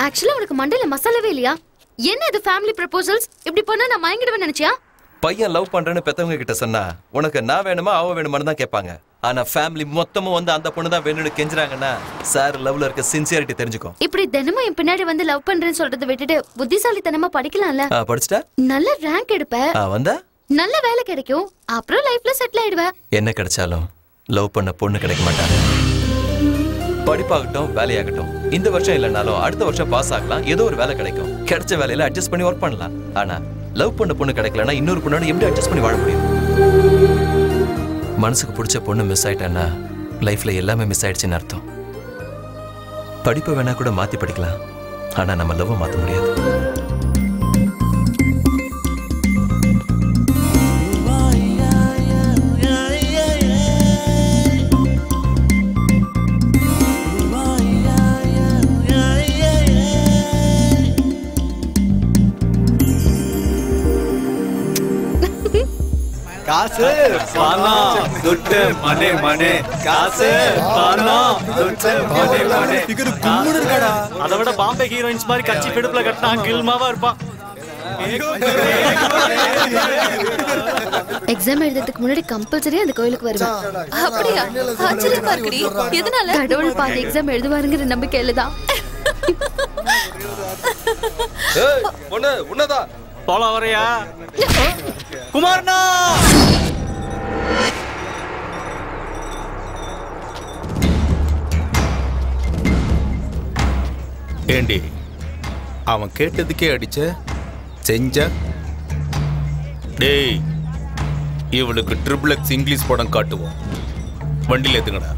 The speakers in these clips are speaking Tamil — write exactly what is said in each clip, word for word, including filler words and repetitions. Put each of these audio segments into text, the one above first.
ஆக்சுவலா உனக்கு மண்டையில மசாலாவே இல்லையா? என்ன இது ஃபேமிலி ப்ரப்போசல்ஸ்? இப்படி பண்ணா நான் மயங்கிடுவேன் நினைச்சியா? பையன் லவ் பண்றேன்னு பெத்தவங்க கிட்ட சொன்னா உனக்கு நான் வேணுமா அவ வேணுமான்னு தான் கேட்பாங்க. ஆனா ஃபேமிலி மொத்தமும் வந்து அந்த பொண்ணு தான் வேணும்னு கெஞ்சுறாங்கன்னா சார் லவ்ல இருக்க சின்சியாரிட்டி தெரிஞ்சுக்கோ. இப்படி தினமும் என் பின்னாடி வந்து லவ் பண்றேன்னு சொல்றதை விட்டுட்டு புத்திசாலித்தனமா படிக்கலாம்ல. படிச்சுட்டா நல்ல ரேங்க் எடுப்ப, வந்தா நல்ல வேலை கிடைக்கும், அப்புறம் லைஃப்ல செட்டில் ஆயிடுவ. என்ன கிடைச்சாலும் லவ் பண்ண பொண்ணு கிடைக்க மாட்டாங்க. படிப்பாகட்டும் வேலையாகட்டும் இந்த வருஷம் இல்லைனாலும் அடுத்த வருஷம் பாஸ் ஆகலாம், ஏதோ ஒரு வேலை கிடைக்கும். கிடைச்ச வேலையில அட்ஜஸ்ட் பண்ணி ஒர்க் பண்ணலாம். ஆனா லவ் பண்ண பொண்ணு கிடைக்கலன்னா இன்னொரு பொண்ணோட எப்படி அட்ஜஸ்ட் பண்ணி வாழ முடியும்? மனசுக்கு பிடிச்ச பொண்ணு மிஸ் ஆயிட்டான்னா லைஃப்ல எல்லாமே மிஸ் ஆயிடுச்சுன்னு அர்த்தம். படிப்பை வேணா கூட மாத்தி படிக்கலாம், ஆனா நம்ம லவ் மாத்த முடியாது. காசு பணம் துட்டு மனே மனே காசு பணம் துட்டு மனே மனே இது கும்முடு இருக்கடா. அத விட பாம்பே ஹீரோயின்ஸ் மாதிரி கச்சி பிடுப்புல கட்டா கில்மாவா இருப்பான். எக்ஸாம் எழுதுறதுக்கு முன்னாடி கம்பல்சரி அந்த கோயிலுக்கு வருவேன். அப்படியா? ஆச்சரியமா இருக்குடி. எதனால? கடவுள் பாதி எக்ஸாம் எழுதுவாருங்கிற நம்பிக்கையில தான். ஏய் பொண்ணு உன்னதா போலாம் வரையா குமார்னா? ஏண்டி அவன் கேட்டதுக்கே அடிச்ச செஞ்ச? டேய் இவளுக்கு ட்ரிபிள் எக்ஸ் இங்கிலீஷ் படம் காட்டுவோம். வண்டியில் ஏத்துங்கடா.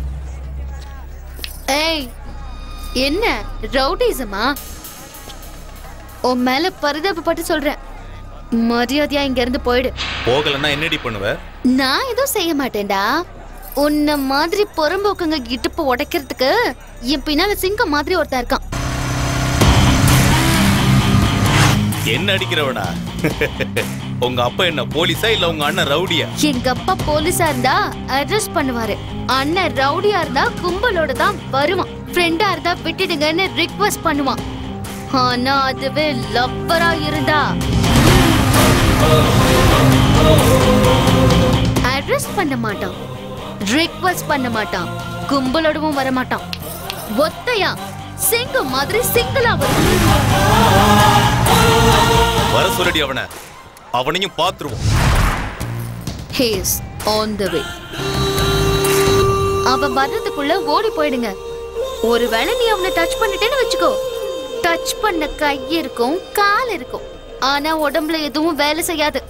ஏய் என்ன ரவுடிசமா? உன் மேல பரிதாபப்பட்டு சொல்றேன், மரியாதையா இங்க இருந்து போயிடு. போகலன்னா என்னடி பண்ணுவ? நான் எதுவும் செய்ய மாட்டேன்டா. உன்ன மாதிரி புறம்போக்குங்க இடுப்பு உடைக்கிறதுக்கு என் பின்னால சிங்கம் மாதிரி ஒருத்தன் இருக்கான். என்ன அடிக்கிறவனா? உங்க அப்பா என்ன போலீஸா இல்ல உங்க அண்ணன் ரவுடியா? எங்க அப்பா போலீஸா இருந்தா அரெஸ்ட் பண்ணுவாரு, அண்ணன் ரவுடியா இருந்தா கும்பலோட தான் வருவான். ஃப்ரெண்டா இருந்தா விட்டுடுங்கன்னு ரிக்வெஸ்ட் பண்ணுவான். ஆனா அதுவே லவ்வரா இருந்தா அரெஸ்ட் பண்ண மாட்டான், ரிக்வெஸ்ட் பண்ண மாட்டான், கும்பலோடவும் வர மாட்டான். ஒத்தையா சிங்கம் மாதிரி சிங்கிளா வரும். வர சொல்லடி அவனை, அவனையும் பாத்துருவோம். He is on the way. அவன் வர்றதுக்குள்ள ஓடி போயிடுங்க. ஒருவேளை நீ அவனை டச் பண்ணிட்டேன்னு வச்சுக்கோ, டச் பண்ண கை இருக்கும் கால் இருக்கும், ஆனா உடம்புல எதுவும் வேலை செய்யாது.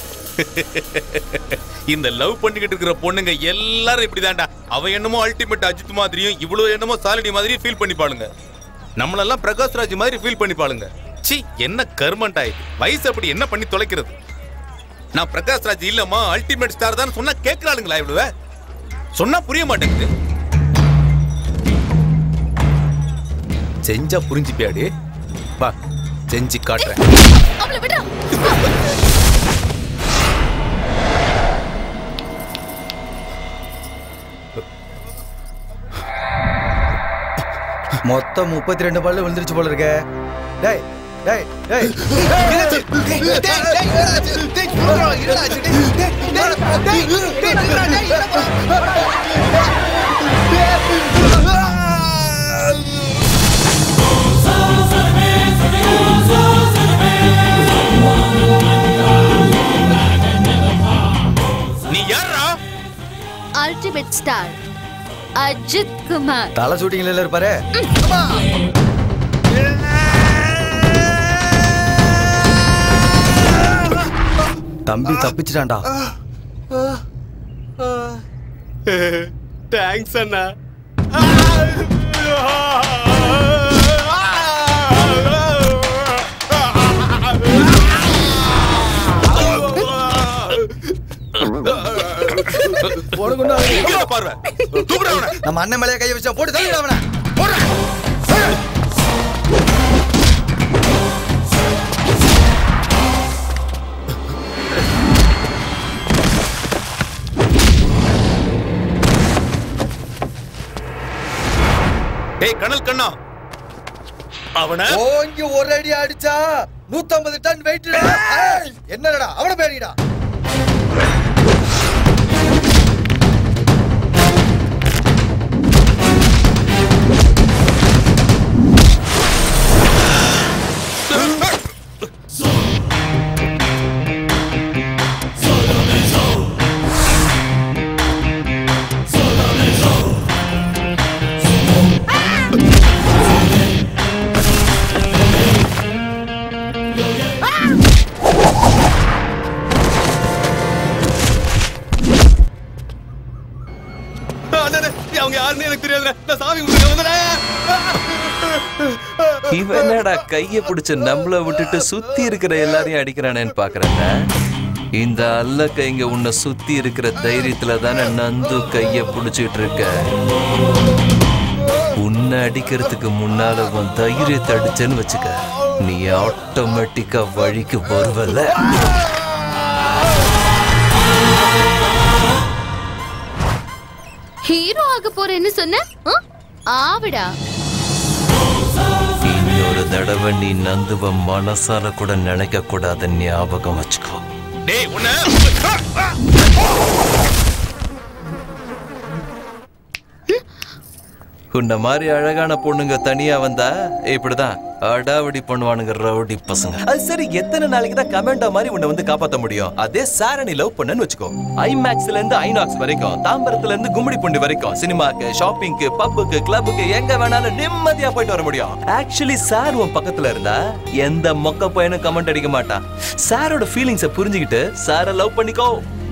இந்த லவ் பண்ணிக்கிட்டு இருக்கிற பொண்ணுங்க எல்லாரும் இப்படிதான்டா. அவ என்னமோ அல்டிமேட் அஜித் மாதிரியும் இவ்வளவு என்னமோ சாலினி மாதிரியும் ஃபீல் பண்ணிப்பாளுங்க. நம்மளெல்லாம் பிரகாஷ் ராஜ் மாதிரி ஃபீல் பண்ணிப்பாளுங்க. சி என்ன கர்மண்டா இது. வயசு அப்படி என்ன பண்ணி தொலைக்கிறது? நான் பிரகாஷ் ராஜ் இல்லம்மா அல்டிமேட் ஸ்டார் தான் சொன்னா கேட்கறாளுங்களா? இவ்வளவு சொன்னா புரிய மாட்டேங்குது. செஞ்சா புரிஞ்சுப்பியாடி? வா செஞ்சு காட்டுறேன். மொத்தம் முப்பத்தி ரெண்டு பல்லு விழுந்துருச்சு போல இருக்க. டேய் டேய் டேய் நீ யாரா? Ultimate star Ajith Kumar. தலை ஷூட்டிங்ல இருப்பாரு. தம்பி தப்பிச்சிட்டான்டா. தேங்க்ஸ் அண்ணா. நம்ம அண்ணன் மேலே கையை வச்சா போட்டு தள்ளிடு அவனை. டேய் கனல் கண்ணா, அவன ஓங்கி ஒரு அடி அடிச்சா நூத்தி ஐம்பது டன் வெயிட். என்னடா அவன பேரிடா. இவனடா கைய பிடிச்ச நம்மள விட்டுட்டு சுத்தி இருக்கிற எல்லாரையும் அடிக்கிறானேன்னு பாக்குறேன். இந்த அல்ல கைங்க உன்னை சுத்தி இருக்கிற தைரியத்துல தானே நந்து கைய பிடிச்சிட்டு இருக்க. உன்னை அடிக்கிறதுக்கு முன்னால உன் தைரியத்தை அடிச்சேன்னு வச்சுக்க, நீ ஆட்டோமேட்டிக்கா வழிக்கு வருவல. ஹீரோ ஆக போறேன்னு சொன்ன ஆவிடா. இன்னொரு தடவை நீ நந்துவ மனசால கூட நினைக்க கூடாத ஞாபகம் வச்சுக்கோ. டேய் உன்ன உன்ன மாதிரி அழகான பொண்ணுங்க தனியா வந்தா இப்படிதான் அடாவடி பண்ணுவானுங்க ரவுடி பசங்க. அது சரி, எத்தனை நாளைக்கு தான் கமெண்டா மாதிரி உன்னை வந்து காப்பாத்த முடியும்? அதே சார நீ லவ் பண்ணன்னு வச்சுக்கோ, ஐமேக்ஸ்ல இருந்து ஐநாக்ஸ் வரைக்கும், தாம்பரத்துல இருந்து கும்மிடி பூண்டி வரைக்கும், சினிமாக்கு, ஷாப்பிங்க்கு, பப்புக்கு, கிளப்புக்கு எங்க வேணாலும் நிம்மதியா போயிட்டு வர முடியும். ஆக்சுவலி சார் உன் பக்கத்துல இருந்தா எந்த மொக்க பையனும் கமெண்ட் அடிக்க மாட்டான். சாரோட ஃபீலிங்ஸை புரிஞ்சுக்கிட்டு சாரை லவ் பண்ணிக்கோ.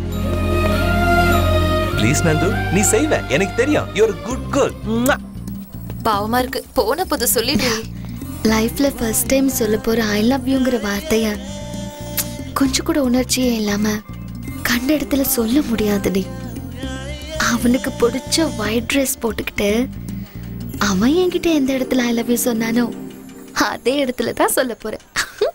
ப்ளீஸ் நந்து, நீ செய்வ, எனக்கு தெரியும். You are good girl. பாவமா இருக்கு, போன புது சொல்லிடு. லைஃப்ல ஃபர்ஸ்ட் டைம் சொல்ல போற ஐ லவ் யூங்கிற வார்த்தைய கொஞ்சம் கூட உணர்ச்சியே இல்லாம கண்ட இடத்துல சொல்ல முடியாதுடி. அவனுக்கு பிடிச்ச ஒயிட் ட்ரெஸ் போட்டுக்கிட்டு அவன் என்கிட்ட எந்த இடத்துல ஐ லவ் யூ சொன்னானோ அதே இடத்துல தான் சொல்ல போறேன்.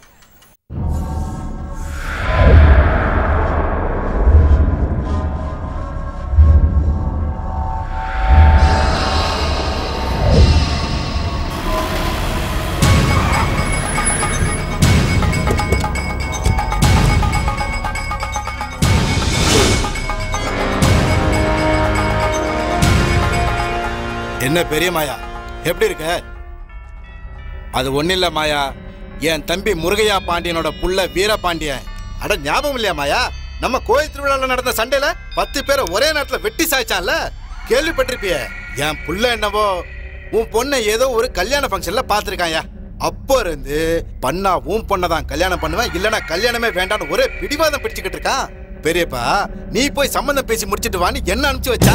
என்ன பெரிய மாயா, எப்படி இருக்க? அது ஒண்ணு இல்ல மாயா, என் தம்பி முருகையா பாண்டியனோட புள்ள வீரபாண்டியன். அட ஞாபகம் இல்லையா மாயா, நம்ம கோயில் திருவிழால நடந்த சண்டையில பத்து பேரை ஒரே நேரத்துல வெட்டி சாய்ச்சான்ல, கேள்விப்பட்டிருப்பிய. என் புள்ள என்னவோ உன் பொண்ணை ஏதோ ஒரு கல்யாண ஃபங்க்ஷன்ல பாத்துருக்காயா. அப்போ இருந்து பண்ணா உன் பொண்ணதான் கல்யாணம் பண்ணுவேன், இல்லனா கல்யாணமே வேண்டான்னு ஒரே பிடிவாதம் பிடிச்சுக்கிட்டு இருக்கான். பெரியப்பா நீ போய் சம்பந்தம் பேசி முடிச்சிட்டு வான்னு என்ன அனுப்பிச்சு வச்சா.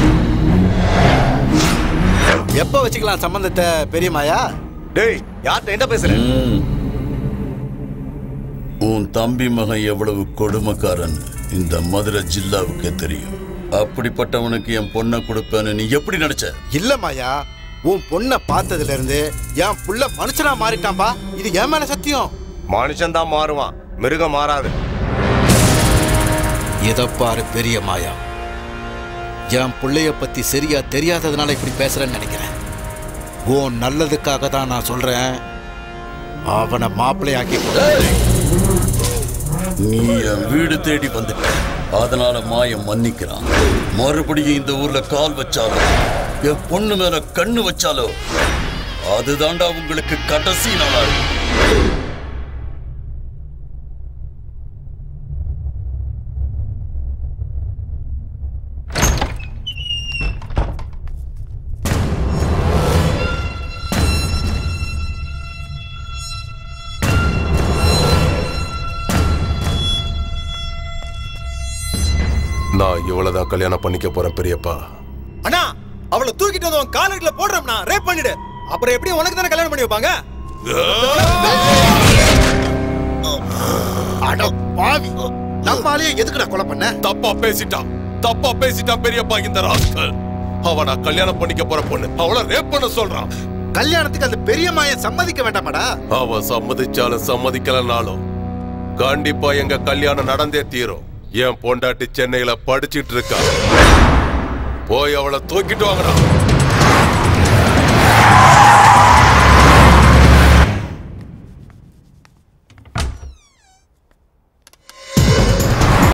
எப்ப வச்சுக்கலாம் சம்பந்தத்தை பெரிய மாயா? டேய், யார்கிட்ட என்ன பேசுற? உன் தம்பி மகன் எவ்வளவு கொடுமைக்காரன் இந்த மதுரை ஜில்லாவுக்கு தெரியும். அப்படிப்பட்டவனுக்கு என் பொண்ணை கொடுப்பேன்னு நீ எப்படி நினைச்ச? இல்ல மாயா, உன் பொண்ணை பார்த்ததுல இருந்து என் புள்ள மனுஷனா மாறிட்டான்பா. இது என் மேல சத்தியம். மனுஷன் தான் மாறுவான், மிருகம் மாறாது. எதப்பாரு பெரிய மாயா, என் பிள்ளைய பத்தி சரியா தெரியாததுனால இப்படி பேசுறேன்னு நினைக்கிறேன். உன் நல்லதுக்காக தான் நான் சொல்றேன். அவனை மாப்பிள்ளையாக்கி நீ என் வீடு தேடி வந்துட்ட, அதனால மாயம் மன்னிக்கிறான். மறுபடியும் இந்த ஊர்ல கால் வச்சாலோ என் பொண்ணு மேல கண்ணு வச்சாலோ அதுதான்டா உங்களுக்கு கடைசி நாள். நான் இவ்வளவுதான் கல்யாணம் பண்ணிக்க போறேன் பெரியப்பா. அண்ணா, அவளை தூக்கிட்டு வந்து காலடியில போடுறோம்னா ரேப் பண்ணிடு. அப்புறம் எப்படி உனக்கு தானே கல்யாணம் பண்ணி வைப்பாங்க? அட பாவி, நம்மாலே எதுக்குடா கொலை பண்ண? தப்பா பேசிட்டான், தப்பா பேசிட்டான் பெரியப்பா இந்த ராஸ்கல். அவனை கல்யாணம் பண்ணிக்க போற பொண்ணு அவளை ரேப் பண்ண சொல்றான். கல்யாணத்துக்கு அந்த பெரிய மாயை சம்மதிக்க வேண்டாமாடா? அவ சம்மதிச்சாலும் சம்மதிக்கலனாலும் கண்டிப்பா எங்க கல்யாணம் நடந்தே தீரும். என் பொண்டாட்டி சென்னையில படிச்சிட்டு இருக்கா, போய் அவளை தூக்கிட்டு வாங்கடா.